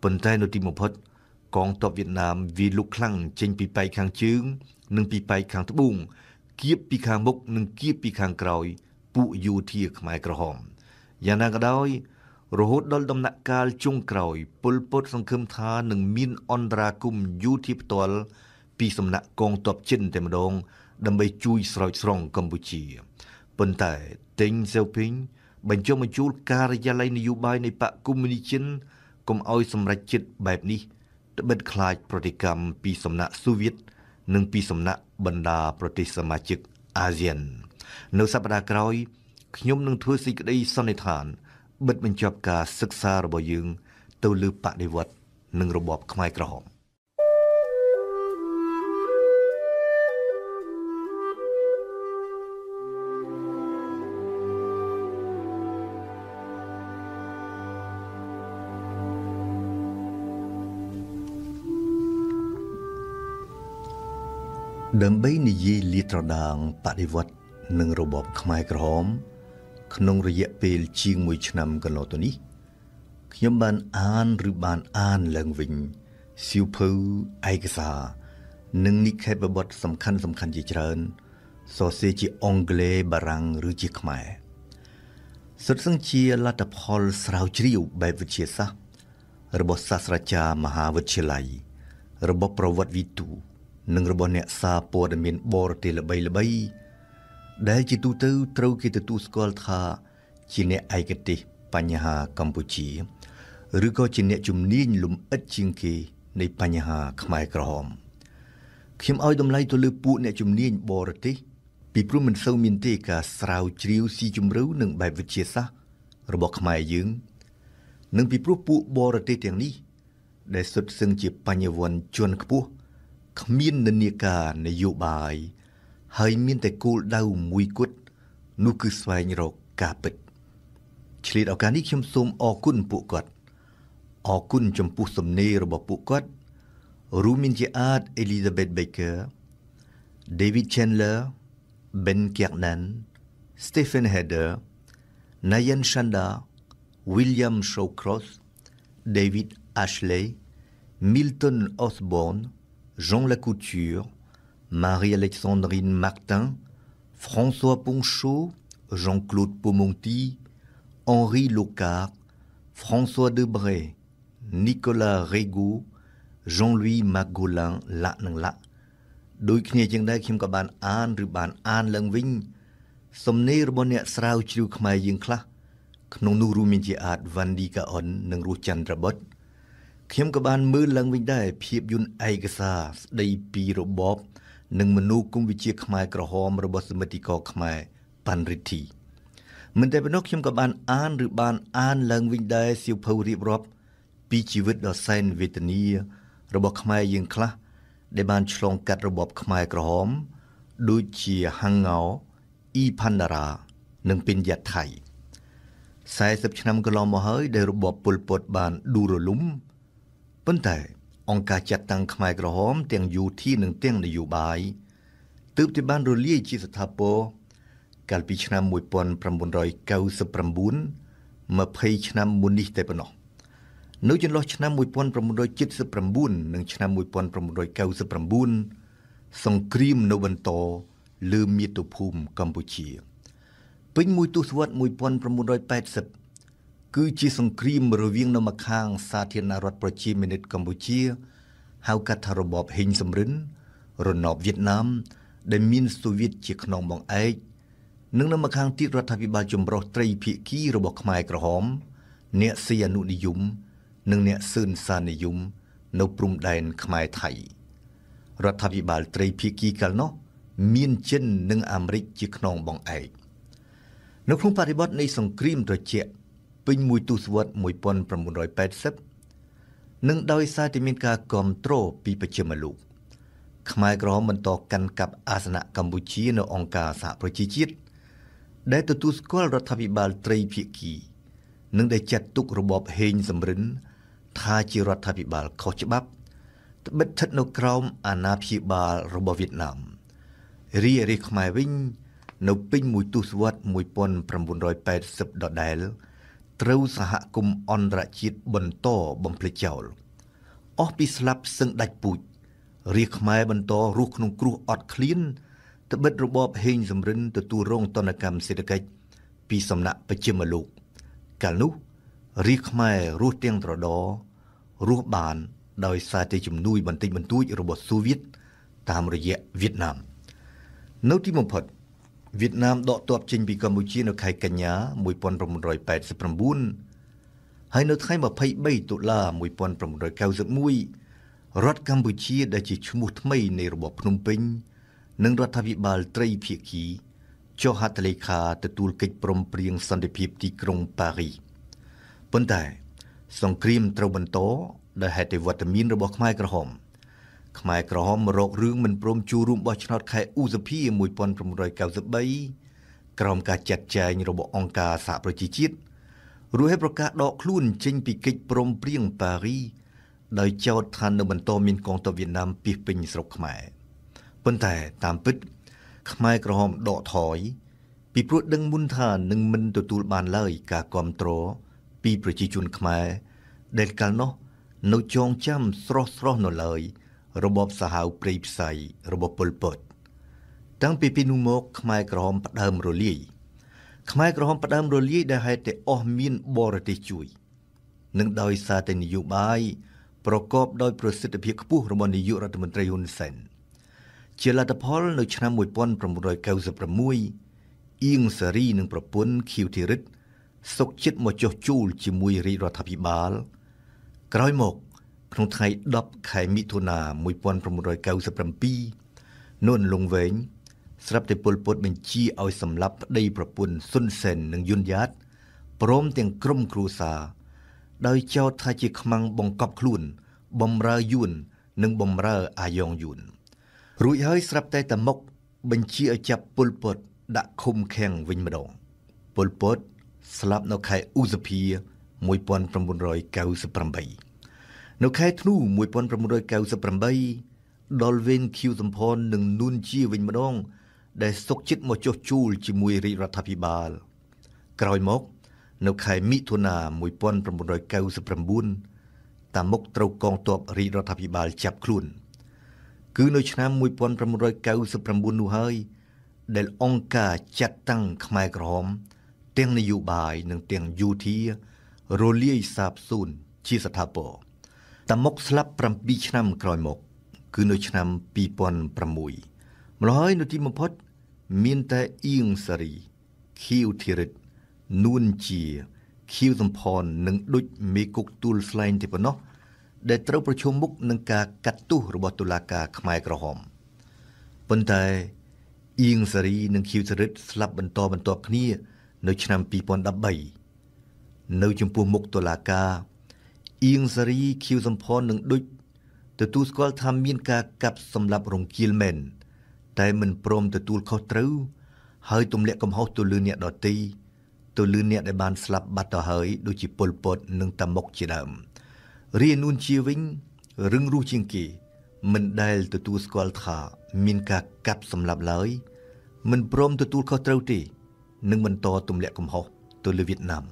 ប៉ុន្តែនៅទីបំផុតកងទ័ពវៀតណាមវាលុកខ្លាំងចេញពីប៉ែកខាងជើងនិងពីប៉ែកខាងត្បូងគៀបពីខាងមុខនិងគៀបពីខាងក្រោយពួកយោធាខ្មែរក្រហមយ៉ាងណាក៏ដោយរហូតដល់ដំណាក់កាលចុងក្រោយពលពតសង្ឃឹមថានឹងមានអន្តរាគមន៍យោធាផ្ទាល់ពីសំណាក់កងទ័ពចិនតែម្ដងដើម្បីជួយស្រោចស្រង់កម្ពុជាប៉ុន្តែតេងសៀវភីងបញ្ចុះបញ្ចូលការិយាល័យនយោបាយនៃបកកុម្មុយនីសចិនកុំឲ្យសម្រេចចិត្តបែបនេះត្បិតខ្លាចប្រតិកម្មពីសំណាក់សូវៀតនិងពីសំណាក់បណ្ដាប្រទេសសមាជិកអាស៊ាននៅសប្តាហ៍ក្រោយខ្ញុំនឹងធ្វើសេចក្តីសន្និដ្ឋានបិទបញ្ចប់ការសិក្សារបស់យើងទៅលើបដិវត្តន៍និងរបបខ្មែរក្រហមដើម្បីនិយាយលាតត្រដាងបដិវត្តន៍និងរបបខ្មែរក្រហមក្នុងរយៈពេលជាងមួយឆ្នាំកន្លងទៅនេះខ្ញុំបានអានឬបានអានឡើងវិញសៀវភៅឯកសារនិងនិក្ខេបបទសំខាន់សំខាន់ជាច្រើនសរសេរជាអង់គ្លេសបារាំងឬជាខ្មែរសុទ្ធសឹងជាលទ្ធផលស្រាវជ្រាវបែបវិទ្យាសាស្ត្ររបស់សាស្ត្រាចារ្យមហាវិទ្យាល័យរបស់ប្រវត្តិវិទូនិងរបស់អ្នកសារព័ត៌មានបរទេសល្បីៗដែលជាទូទៅត្រូវគេទទួលស្គាល់ថាជាអ្នកឯកទេសបញ្ហាកម្ពុជាឬក៏ជាអ្នកជំនាញលម្អិតជាងគេនៃបញ្ហាខ្មែរក្រហមខ្ញុំឲ្យតម្លៃទៅលើពួកអ្នកជំនាញបរទេសពីព្រោះមិនសូវមានទេការស្រាវជ្រាវស៊ីជម្រៅនឹងបែបវិទ្យាសាស្ត្ររបស់ខ្មែរយើងនិងពីព្រោះពួកបរទេសទាំងនេះដែលសុទ្ធសឹងជាបញ្ញវន្តជាន់ខ្ពស់គ្មាននិន្នាការនយោបាយហើយមានតែគោលដៅមួយគត់នោះគឺស្វែងរកការពិតឆ្លៀតឱកាសនេះខ្ញុំសូមអរគុណពួកគាត់អរគុណចំពោះសំណេររបស់ពួកគាត់រួមមានជាអាច Elizabeth Baker David Chandler Ben Kiernan Stephen Heder Nayan Chanda William Shawcross David Ashley Milton Osborne Jean Lacouture Marie-Alexandrine Martin, François Ponchot, Jean-Claude Paumonti, Henri Locard, François Debray, Nicolas Régaud, Jean-Louis Magolin ละនឹងละដោយគ្នាជាងដែរខ្ញុំក៏បានអានឬបានអានឡើងវិញសំណេររបស់អ្នកស្រាវជ្រាវខ្មែរយើងខ្លះក្នុងនោះរួមមានជាអាចវ៉ាន់ឌីកាអុននិងរស់ចន្ទ្របុត្រខ្ញុំក៏បានមើលឡើងវិញដែរភាពយន្តឯកសារស្ដីពីរបបនិងមនោគមវិជ្ជាខ្មែរក្រហមរបស់សមិទ្ធិករខ្មែរប៉ាន់រិទ្ធីមិនតែប៉ុណ្ណោះខ្ញុំក៏បានអានឬបានអានឡើងវិញដែរសៀវភៅរៀបរាប់ពីជីវិតដ៏សែនវេទនារបស់ខ្មែរយើងខ្លះដែលបានឆ្លងកាត់របបខ្មែរក្រហមដូចជាហាំងងោអ៊ីផាន់ដារ៉ានិងពេញយ៉ាត់ថៃសែសិបឆ្នាំកន្លងមកហើយដែលរបបប៉ុលពតបានដួលរលំប៉ុន្តែអង្គការចាត់តាំងខ្មែរក្រហមទាំងយោធានិងទាំងនយោបាយទើបតែបានរលាយជាស្ថាពរកាលពីឆ្នាំmột nghìn chín trăm chín mươi chín 20ឆ្នាំមុននេះតែប៉ុណ្ណោះនៅចន្លោះឆ្នាំmột nghìn chín trăm bảy mươi chínនិងឆ្នាំmột nghìn chín trăm chín mươi chínសង្គ្រាមនៅបន្តលើមាតុភូមិកម្ពុជាពេញមួយទសវត្សរ៍một nghìn chín trăm tám mươiគឺជាសង្គ្រាមរវាងនៅម្ខាងសាធារណរដ្ឋប្រជាមានិតកម្ពុជាហៅកាត់ថារបបហ៊ីងសំរិនរណបវៀតណាមដែលមានសូវៀតជាខ្នងបង្អែកនិងនៅម្ខាងទៀតរដ្ឋាភិបាលចម្រុះត្រីភាគីរបស់ខ្មែរក្រហមអ្នកស៊ីអនុនិយមនិងអ្នកសឿនសាននិយមនៅព្រំដែនខ្មែរថៃរដ្ឋាភិបាលត្រីភាគីកាលនោះមានចិននិងអាមេរិកជាខ្នងបង្អែកនៅក្នុងបរិបទនៃសង្គ្រាមត្រជាក់ពេញមួយទសវត្សរ៍một nghìn chín trăm tám mươiនិងដោយសារតែមានការគាំទ្រពីបច្ចិមលោកខ្មែរក្រហមបន្តកាន់កាប់អាសនៈកម្ពុជានៅអង្គការសហប្រជាជាតិដែលទទួលស្គាល់រដ្ឋាភិបាលត្រីភាគីនិងដែលចាត់ទុករបបហេងសំរិនថាជារដ្ឋាភិបាលខុសច្បាប់ត្បិតស្ថិតនៅក្រោមអាណាព្យាបាលរបស់វៀតណាមរីឯរាជខ្មែរវិញនៅពេញមួយទសវត្សរ៍một nghìn chín trăm tám mươiដដែលត្រូវសហគមន៍អន្តរជាតិបន្តបំភ្លេចចោលអស់ពីស្លាប់សឹងដាច់ពូជរាជខ្មែរបន្តរស់ក្នុងគ្រោះអត់ឃ្លានត្បិតរបបហេងសំរិនទទួលរងទណ្ឌកម្មសេដ្ឋកិច្ចពីសំណាក់បច្ចិមលោកកាលនោះរាជខ្មែររស់ទាំងត្រដររស់បានដោយសារតែជំនួយបន្តិចបន្តួចរបស់សូវៀតតាមរយៈវៀតណាមនៅទីបំផុតវៀតណាមដកទ័ពចេញពីកម្ពុជានៅខែកញ្ញាmột nghìn chín trăm tám mươi chínហើយនៅថ្ងៃยี่สิบสามតុលាmột nghìn chín trăm chín mươi mốtរដ្ឋកម្ពុជាដែលជាឈ្មោះថ្មីនៃរបបភ្នំពេញនិងរដ្ឋាភិបាលត្រីភាគីចុះហត្ថលេខាទទួលកិច្ចព្រមព្រៀងសន្តិភាពទីក្រុងប៉ារីសប៉ុន្តែសង្គ្រាមត្រូវបន្តដោយហេតុវត្តមានរបស់ខ្មែរក្រហមខ្មែរក្រហមរករឿងមិនព្រមចូលរួមបោះឆ្នោតខែឧសភាmột nghìn chín trăm chín mươi baក្រោមការចាត់ចែងរបស់អង្គការសហប្រជាជាតិរួចឲ្យប្រកាសដកខ្លួនចេញពីកិច្ចព្រមព្រៀងប៉ារីសដោយចោទថានៅបន្តមានកងទ័ពវៀតណាមពាសពេញស្រុកខ្មែរប៉ុន្តែតាមពិតខ្មែរក្រហមដកថយពីព្រោះដឹងមុនថានឹងមិនទទួលបានឡើយការគាំទ្រពីប្រជាជនខ្មែរដែលកាលនោះនៅចងចាំស្រស់ស្រស់នៅឡើយរបបសាហាវព្រៃផ្សៃរបស់ប៉ុលពតតាំងពីពីនោះមកខ្មែរក្រហមផ្ដើមរលាយខ្មែរក្រហមផ្ដើមរលាយដែលហេតុតែអស់មានបរទេសជួយនិងដោយសារតែនយោបាយប្រកបដោយប្រសិទ្ធភាពខ្ពស់របស់នាយករដ្ឋមន្ត្រីហ៊ុនសែនជាលទ្ធផលនៅឆ្នាំmột nghìn chín trăm chín mươi sáuអៀងសារីនិងប្រពន្ធខៀវធីរិតសុកចិត្តមកចុះជួលជាមួយរាជរដ្ឋាភិបាលក្រោយមកក្នុងថ្ងៃដប់ខែមិថុនាmột nghìn chín trăm chín mươi bảyនូនលងវែងស្រាប់តែពលពតបញ្ជាឲ្យសម្លាប់ប្តីប្រពន្ធស៊ុនសែននិងយុនយ៉ាតព្រមទាំងក្រុមគ្រួសារដោយចោទថាជាខ្មាំងបង្កប់ខ្លួនបំរើយួននិងបំរើអាយ៉ងយួនរួចហើយស្រាប់តែតាមុកបញ្ជាឲ្យចាប់ពលពតដាក់ឃុំឃាំងវិញម្ដងពលពតស្លាប់នៅខែឧសភាmột nghìn chín trăm chín mươi támនៅខែធ្នូmột nghìn chín trăm chín mươi támដល់វេនខៀវសំផននិងនួនជាវិញម្ដងដែលសុកចិត្តមកចុះជួលជាមួយរាជរដ្ឋាភិបាលក្រោយមកនៅខែមិថុនាmột nghìn chín trăm chín mươi chínតាមុកត្រូវកងទ័ពរាជរដ្ឋាភិបាលចាប់ខ្លួនគឺនៅឆ្នាំmột nghìn chín trăm chín mươi chínនោះហើយដែលអង្គការចាត់តាំងខ្មែរក្រហមទាំងនយោបាយនិងទាំងយោធារលាយសាបសូន្យជាស្ថាពរតាមុកស្លាប់bảyឆ្នាំក្រោយមកគឺនៅឆ្នាំពីរពាន់ប្រាំមួយម្ល៉េះហើយនៅទីបំផុតមានតែអៀងសារីខៀវធីរិតនួនជាខៀវសំផននិងដុចមេគុកទួលស្លែងទេប៉ុណ្ណោះដែលត្រូវប្រឈមមុខនឹងការកាត់ទោសរបស់តុលាការខ្មែរក្រហមប៉ុន្តែអៀងសារីនិងខៀវធីរិតស្លាប់បន្តបន្ទាប់គ្នានៅឆ្នាំពីរពាន់ដប់បីនៅចំពោះមុខតុលាការអៀងសារីខៀវសំផននិងដុចទទួលស្គាល់ថាមានការកាប់សម្លាប់រង្គាលមែនតែមិនព្រមទទួលខុសត្រូវហើយទម្លាក់កំហុសទៅលើអ្នកដទៃទៅលើអ្នកដែលបានស្លាប់បាត់ទៅហើយដូចជាប៉ុលពតនិងតាមុកជាដើមរានួនជាវិញរឹងរូសជាងគេមិនដែលទទួលស្គាល់ថាមានការកាប់សម្លាប់ឡើយមិនព្រមទទួលខុសត្រូវទេនិងបន្តទម្លាក់កំហុសទៅលើវៀតណាម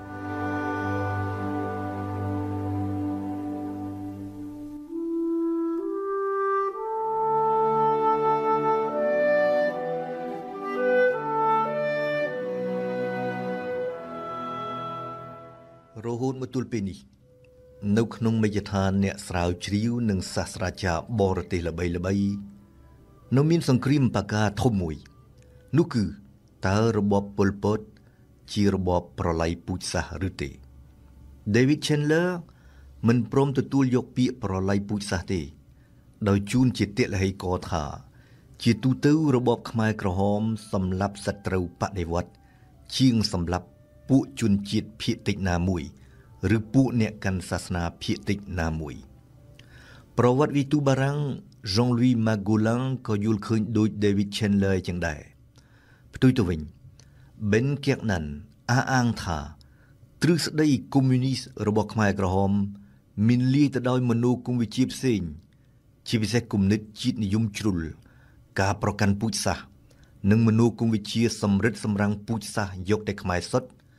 រហូតមកទល់ពេលនេះនៅក្នុងមេយដ្ឋានអ្នកស្រាវជ្រាវនិងសាស្ត្រាចារ្យបរទេសល្បីៗនៅមានសង្គ្រាមបកាធំមួយនោះគឺតើរបបប៉ុលពតជារបបប្រល័យពូជសាសន៍ឬទេ David Chandler មិនព្រមទទួលយកពាក្យប្រល័យពូជសាសន៍ទេដោយជូនជាទិលហេកថាជាទូទៅរបបខ្មែរក្រហមសម្លាប់សត្រូវបដិវត្តជាងសម្លាប់ពួកជនជាតិភាគតិចណាមួយឬពួកអ្នកកាន់សាសនាភាគតិចណាមួយប្រវត្តិវិទូបារាំង Jean-Louis Magolan ក៏យល់ឃើញដូច David Chandler ចឹងដែរផ្ទុយទៅវិញ Ben Kiernan អះអាងថាទ្រឹស្ដីកុម្មុយនីសរបស់ខ្មែរក្រហមមានលាយទៅដោយមនោគមវិជ្ជាផ្សេងជាពិសេសគំនិតជាតិនិយមជ្រុលការប្រកាន់ពូជសាសន៍និងមនោគមវិជ្ជាសម្រិតសម្រាំងពូជសាសន៍យកតែខ្មែរសុទ្ធ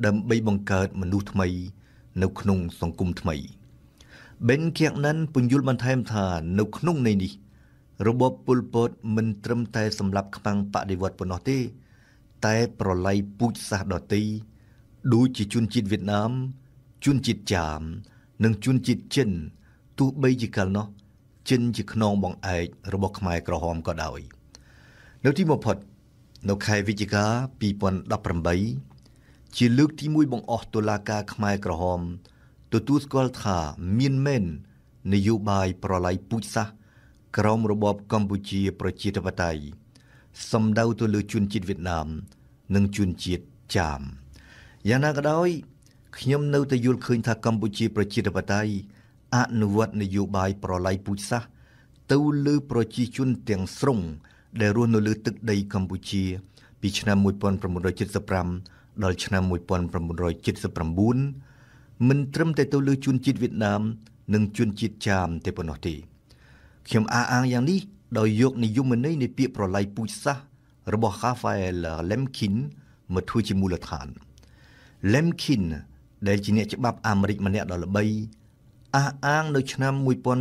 ដើម្បីបង្កើតមនុស្សថ្មីនៅក្នុងសង្គមថ្មីបេនគៀកណាន់ពន្យល់បន្ថែមថានៅក្នុងន័យនេះរបបប៉ុលពតមិនត្រឹមតែសម្រាប់ខ្មាំងបដិវត្តប៉ុណ្ណោះទេតែប្រឡ័យពូជសាសន៍ដទៃដូចជាជនជាតិវៀតណាមជនជាតិចាមនិងជនជាតិចិនទោះបីជាកាលនោះចិនជាខ្នងបង្អែករបស់ខ្មែរក្រហមក៏ដោយនៅទីបំផុតនៅខែវិច្ឆិកាពីរពាន់ដប់ប្រាំបីជាលើកទីមួយបង្អស់តុលាការខ្មែរក្រហមទទួលស្គាល់ថាមានមែននយោបាយប្រឡ័យពូជសាសន៍ក្រោមរបបកម្ពុជាប្រជាធិបតេយ្យសំដៅទៅលើជនជាតិវៀតណាមនិងជនជាតិចាមយ៉ាងណាក៏ដោយខ្ញុំនៅតែយល់ឃើញថាកម្ពុជាប្រជាធិបតេយ្យអនុវត្តនយោបាយប្រឡ័យពូជសាសន៍ទៅលើប្រជាជនទាំងស្រុងដែលរស់នៅលើទឹកដីកម្ពុជាពីឆ្នាំmột nghìn chín trăm七mươi lămដល់ឆ្នាំmột nghìn chín trăm七mươi chínមិនត្រឹមតែទៅលើជនជាតិវៀតណាមនិងជនជាតិចាមតែប៉ុណ្ណោះទេខ្ញុំអះអាងយ៉ាងនេះដោយយកនិយមន័យនៃពាក្យប្រឡ័យពូជសាសន៍របស់ Raphael Lemkin មកធ្វើជាមូលដ្ឋាន Lemkin ដែលជាអ្នកច្បាប់អាមេរិកម្នាក់ដ៏ល្បីអះអាងនៅឆ្នាំmột nghìn chín trăm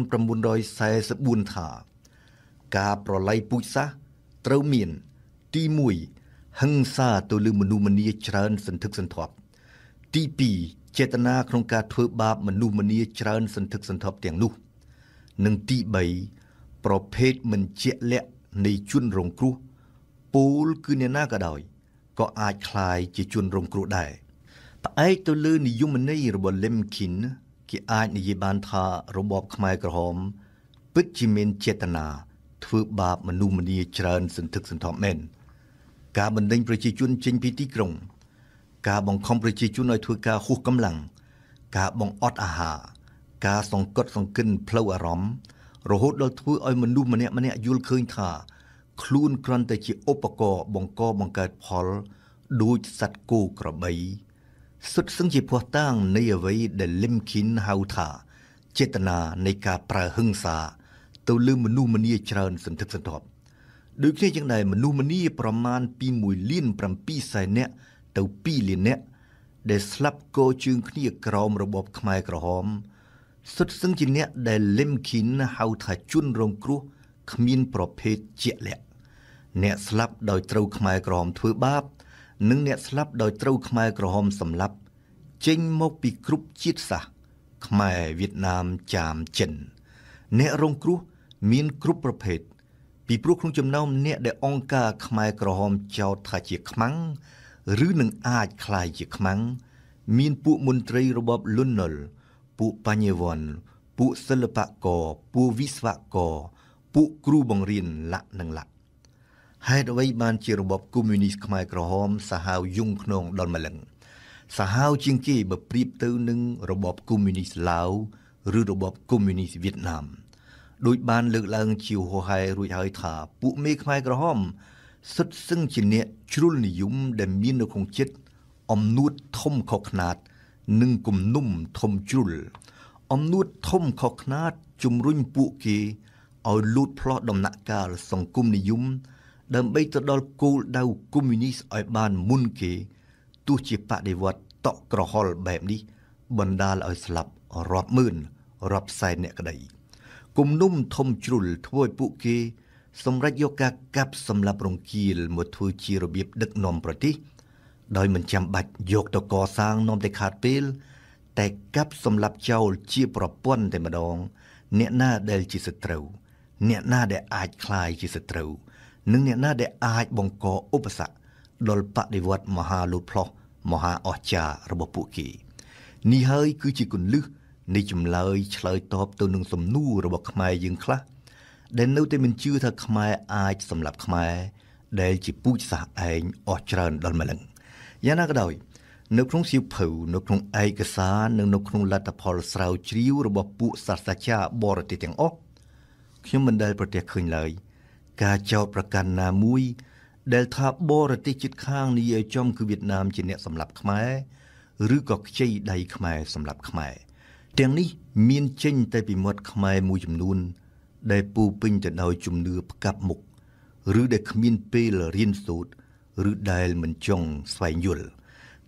bốn mươi tưថាការប្រឡ័យពូជសាសន៍ត្រូវមានទីមួយហិង្សាទៅលើមនុស្សម្នាច្រើនសន្ធឹកសន្ធាប់ទីពីរចេតនាក្នុងការធ្វើបាបមនុស្សម្នាច្រើនសន្ធឹកសន្ធាប់ទាំងនោះនិងទីបីប្រភេទមិនជាក់លាក់នៃជនរងគ្រោះពោលគឺអ្នកណាក៏ដោយក៏អាចคล้ายជាជនរងគ្រោះដែរផ្អែកទៅលើនិយមន័យរបស់ Lemkin គេអាចនិយាយបានថារបបខ្មែរក្រហមពិតជាមានចេតនាធ្វើបាបមនុស្សម្នាច្រើនសន្ធឹកសន្ធាប់មែនការបណ្ដេញប្រជាជនចេញពីទីក្រុងការបង្ខំប្រជាជនឲ្យធ្វើការហួសកម្លាំងការបង្អត់អាហារការសង្កត់សង្កិនផ្លូវអារម្មណ៍រហូតដល់ធ្វើឲ្យមនុស្សម្នាក់ម្នាក់យល់ឃើញថាខ្លួនគ្រាន់តែជាឧបករណ៍បង្កបង្កើតផលដូចសត្វគោក្របីសុទ្ធសឹងជាភ័ស្តុតាងនៃអ្វីដែល Lemkin ហៅថាចេតនានៃការប្រើហិង្សាទៅលើមនុស្សម្នាច្រើនសន្ធឹកសន្ធាប់ដូចគ្នាយ៉ាងដែរមនុស្សម្នាប្រមាណពីមួយលានប្រាំពីរសែននាក់ទៅពីរលាននាក់ដែលស្លាប់កជើងគ្នាក្រោមរបបខ្មែរក្រហមសុទ្ធសឹងជាអ្នកដែល Lemkin ហៅថាជនរងគ្រោះគ្មានប្រភេទជាក់លាក់អ្នកស្លាប់ដោយត្រូវខ្មែរក្រហមធ្វើបាបនិងអ្នកស្លាប់ដោយត្រូវខ្មែរក្រហមសម្លាប់ចេញមកពីគ្រប់ជាតិសាសន៍ខ្មែរវៀតណាមចាមចិនអ្នករងគ្រោះមានគ្រប់ប្រភេទពីព្រោះក្នុងចំណោមអ្នកដែលអង្គការខ្មែរក្រហមចោទថាជាខ្មាំងឬនឹងអាចคล้ายជាខ្មាំងមានពួកមន្ត្រីរបបលន់នល់ពួកបញ្ញវន្តពួកសិល្បករពួកវិស្វករពួកគ្រូបង្រៀនលក្ខនឹងលក្ខហេតុអ្វីបានជារបបកុម្មុយនីសខ្មែរក្រហមសាហាវយងខ្នងដល់ម្លឹងសាហាវជាងគេបើប្រៀបទៅនឹងរបបកុម្មុយនីសឡាវឬរបបកុម្មុយនីសវៀតណាមដោយបានលើកឡើងជាហោហែរួចហើយថាពួកមេខ្មែរក្រហមសុទ្ធសឹងជាអ្នកជ្រុលនិយមដែលមាននៅក្នុងចិត្តអំនួតធំខុសខ្នាតនិងគំនុំធំជ្រុលអំនួតធំខុសខ្នាតជំរុញពួកគេឲ្យលូតផ្លោះដំណាក់កាលសង្គមនិយមដើម្បីទៅដល់គោលដៅកុម្មុយនីសឲ្យបានមុនគេទោះជាបដិវត្តតក់ក្រហល់បែបនេះបណ្ដាលឲ្យស្លាប់រាប់ម៉ឺនរាប់សែនអ្នកក្តីគំនុំធំជ្រុលធ្វើឲ្យពួកគេសម្រេចយកការកាប់សម្លាប់រង្គាលមកធ្វើជារបៀបដឹកនាំប្រទេសដោយមិនចាំបាច់យកទៅកសាងនាំតែខាតពេលតែកាប់សម្លាប់ចោលជាប្រព័ន្ធតែម្ដងអ្នកណាដែលជាសត្រូវអ្នកណាដែលអាចคล้ายជាសត្រូវនិងអ្នកណាដែលអាចបង្កឧបសគ្គដល់បដិវត្តមហាលូតផ្លោះមហាអស្ចារ្យរបស់ពួកគេនេះហើយគឺជាគន្លឹះនៃចម្លើយឆ្លើយតបទៅនឹងសំណួររបស់ខ្មែរយើងខ្លះដែលនៅតែមិនជឿថាខ្មែរអាចសម្លាប់ខ្មែរដែលជាពូជសាសន៍ឯងអស់ច្រើនដល់ម្លឹងយ៉ាងណាក៏ដោយនៅក្នុងសៀវភៅនៅក្នុងឯកសារនិងនៅក្នុងលទ្ធផលស្រាវជ្រាវរបស់ពួកសាស្ត្រាចារ្យបរទេសទាំងអស់ខ្ញុំមិនដែលប្រទះឃើញឡើយការចោទប្រកាន់ណាមួយដែលថាបរទេសជិតខាងនិយាយចំគឺវៀតណាមជាអ្នកសម្លាប់ខ្មែរឬក៏ខ្ចីដៃខ្មែរសម្លាប់ខ្មែរទាំងនេះមានចេញតែពីមាត់ខ្មែរមួយចំនួនដែលពូពេញទៅដោយជំនឿផ្កាប់មុខឬដែលគ្មានពេលរៀនសូត្រឬដែលមិនចង់ស្វែងយល់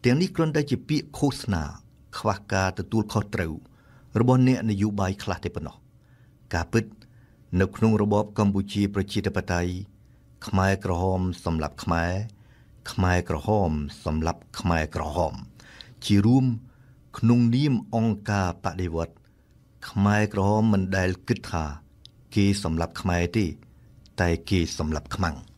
ទាំងនេះគ្រាន់តែជាពាក្យឃោសនាខ្វះការទទួលខុសត្រូវរបស់អ្នកនយោបាយខ្លះតែប៉ុណ្ណោះការពិតនៅក្នុងរបបកម្ពុជាប្រជាធិបតេយ្យខ្មែរក្រហមសម្រាប់ខ្មែរខ្មែរក្រហមសម្រាប់ខ្មែរក្រហមជារួមក្នុងនាមអង្គការបដិវត្តន៍ខ្មែរក្រហមមិនដែលគិតថាគេសម្រាប់ខ្មែរទេតែគេសម្រាប់ខ្មាំង